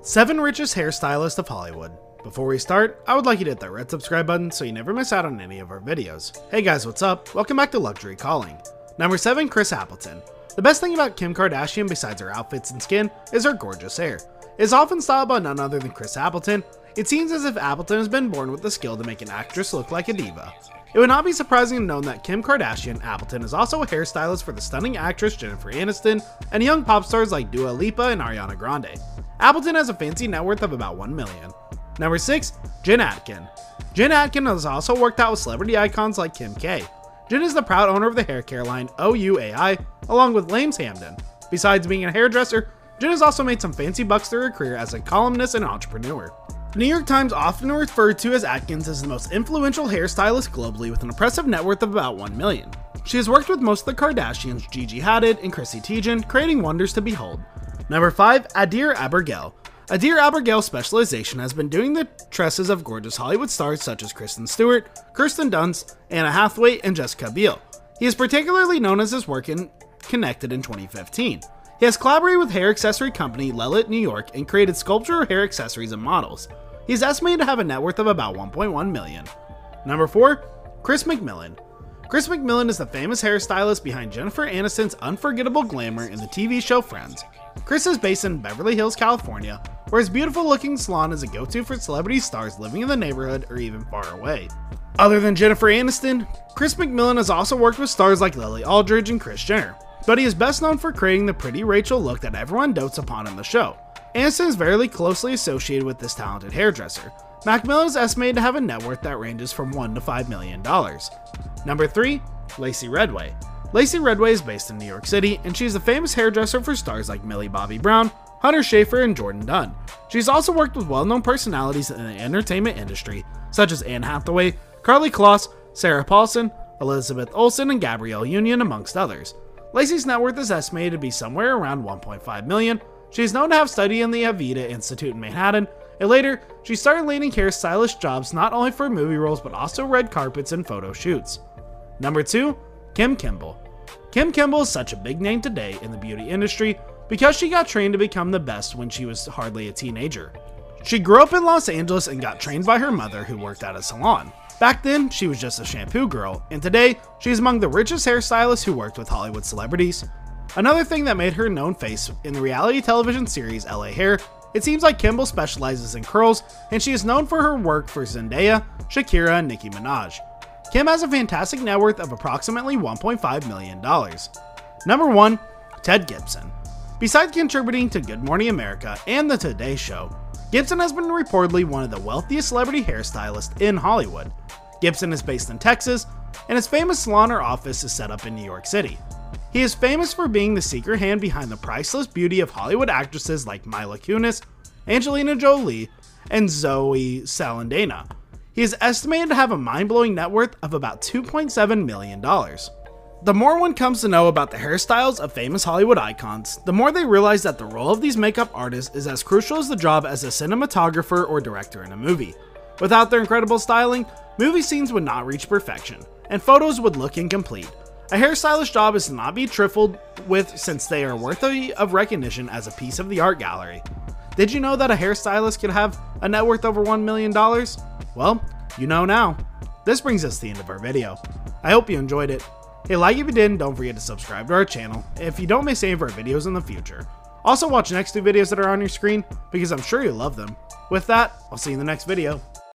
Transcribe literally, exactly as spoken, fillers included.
seven Richest Hairstylists of Hollywood. Before we start, I would like you to hit that red subscribe button so you never miss out on any of our videos. Hey guys, what's up? Welcome back to Luxury Calling. Number seven. Kris Appleton. The best thing about Kim Kardashian besides her outfits and skin is her gorgeous hair. It is often styled by none other than Kris Appleton. It seems as if Appleton has been born with the skill to make an actress look like a diva. It would not be surprising to know that Kim Kardashian Appleton is also a hairstylist for the stunning actress Jennifer Aniston and young pop stars like Dua Lipa and Ariana Grande. Appleton has a fancy net worth of about one million dollars. Number six. Jen Atkin. Jen Atkin has also worked out with celebrity icons like Kim K. Jen is the proud owner of the hair care line O U A I, along with Lames Hamden. Besides being a hairdresser, Jen has also made some fancy bucks through her career as a columnist and entrepreneur. The New York Times often referred to as Atkins as the most influential hairstylist globally with an impressive net worth of about one million dollars. She has worked with most of the Kardashians, Gigi Hadid and Chrissy Teigen, creating wonders to behold. Number five. Adair Abergele. Adair Abergele's specialization has been doing the tresses of gorgeous Hollywood stars such as Kristen Stewart, Kirsten Dunst, Anna Hathaway, and Jessica Biel. He is particularly known as his work in Connected in twenty fifteen. He has collaborated with hair accessory company Lelit New York and created sculpture hair accessories and models. He is estimated to have a net worth of about one point one million dollars. Number four. Chris McMillan. Chris McMillan is the famous hairstylist behind Jennifer Aniston's unforgettable glamour in the T V show Friends. Chris is based in Beverly Hills, California, where his beautiful looking salon is a go-to for celebrity stars living in the neighborhood or even far away. Other than Jennifer Aniston, Chris McMillan has also worked with stars like Lily Aldridge and Kris Jenner, but he is best known for creating the pretty Rachel look that everyone dotes upon in the show. Aniston is very closely associated with this talented hairdresser. McMillan is estimated to have a net worth that ranges from one to five million dollars. Number three. Lacey Redway. Lacey Redway is based in New York City, and she is a famous hairdresser for stars like Millie Bobby Brown, Hunter Schafer, and Jordan Dunn. She's also worked with well-known personalities in the entertainment industry, such as Anne Hathaway, Karlie Kloss, Sarah Paulson, Elizabeth Olsen, and Gabrielle Union, amongst others. Lacey's net worth is estimated to be somewhere around one point five million dollars. She is known to have studied in the Aveda Institute in Manhattan, and later, she started landing hairstylist jobs not only for movie roles but also red carpets and photo shoots. Number two. Kim Kimble. Kim Kimble is such a big name today in the beauty industry because she got trained to become the best when she was hardly a teenager. She grew up in Los Angeles and got trained by her mother, who worked at a salon. Back then, she was just a shampoo girl, and today, she is among the richest hairstylists who worked with Hollywood celebrities. Another thing that made her a known face in the reality television series L A Hair, it seems like Kimble specializes in curls, and she is known for her work for Zendaya, Shakira, and Nicki Minaj. Kim has a fantastic net worth of approximately one point five million dollars. Number one. Ted Gibson. Besides contributing to Good Morning America and The Today Show, Gibson has been reportedly one of the wealthiest celebrity hairstylists in Hollywood. Gibson is based in Texas, and his famous salon or office is set up in New York City. He is famous for being the secret hand behind the priceless beauty of Hollywood actresses like Mila Kunis, Angelina Jolie, and Zoe Saldana. He is estimated to have a mind-blowing net worth of about two point seven million dollars. The more one comes to know about the hairstyles of famous Hollywood icons, the more they realize that the role of these makeup artists is as crucial as the job as a cinematographer or director in a movie. Without their incredible styling, movie scenes would not reach perfection, and photos would look incomplete. A hairstylist job is to not be trifled with since they are worthy of recognition as a piece of the art gallery. Did you know that a hairstylist could have a net worth over one million dollars? Well, you know now. This brings us to the end of our video. I hope you enjoyed it. Hey, like if you did, and don't forget to subscribe to our channel if you don't miss any of our videos in the future. Also watch the next two videos that are on your screen because I'm sure you'll love them. With that, I'll see you in the next video.